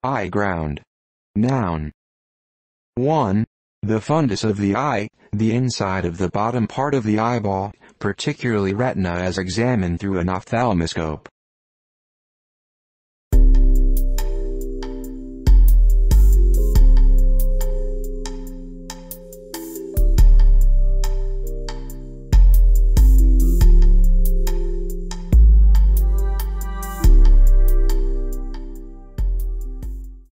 Eye ground. Noun. 1. The fundus of the eye, the inside of the bottom part of the eyeball, particularly retina as examined through an ophthalmoscope.